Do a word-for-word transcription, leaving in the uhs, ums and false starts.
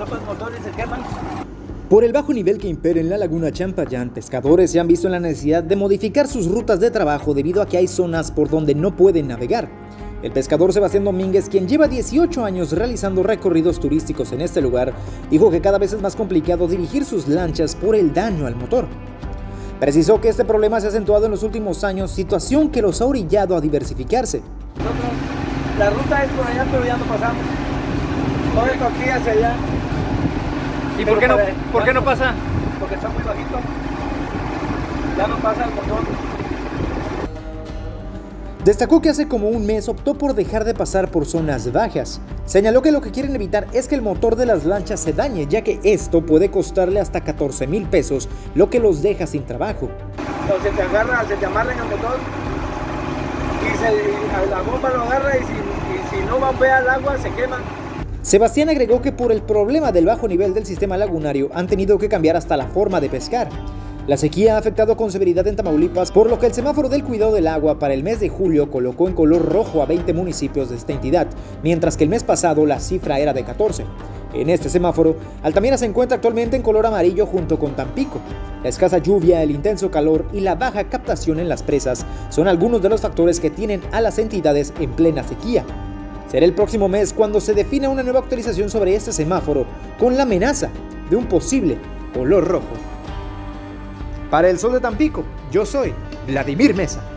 sopa el motor y se queman. Por el bajo nivel que impera en la laguna Champayán, pescadores se han visto en la necesidad de modificar sus rutas de trabajo debido a que hay zonas por donde no pueden navegar. El pescador Sebastián Domínguez, quien lleva dieciocho años realizando recorridos turísticos en este lugar, dijo que cada vez es más complicado dirigir sus lanchas por el daño al motor. Precisó que este problema se ha acentuado en los últimos años, situación que los ha orillado a diversificarse. Nosotros, la ruta es por allá, pero ya no pasamos. Todo esto aquí hacia allá. ¿Y por qué, no, por qué no pasa? Porque está muy bajito. Ya no pasa el motor. Destacó que hace como un mes optó por dejar de pasar por zonas bajas. Señaló que lo que quieren evitar es que el motor de las lanchas se dañe, ya que esto puede costarle hasta catorce mil pesos, lo que los deja sin trabajo. Entonces se te agarra, se te amarra en el motor y, se, y la bomba lo agarra y si, y si no bombea el agua se quema. Sebastián agregó que por el problema del bajo nivel del sistema lagunario han tenido que cambiar hasta la forma de pescar. La sequía ha afectado con severidad en Tamaulipas, por lo que el semáforo del cuidado del agua para el mes de julio colocó en color rojo a veinte municipios de esta entidad, mientras que el mes pasado la cifra era de catorce. En este semáforo, Altamira se encuentra actualmente en color amarillo junto con Tampico. La escasa lluvia, el intenso calor y la baja captación en las presas son algunos de los factores que tienen a las entidades en plena sequía. Será el próximo mes cuando se defina una nueva actualización sobre este semáforo, con la amenaza de un posible color rojo. Para El Sol de Tampico, yo soy Vladimir Mesa.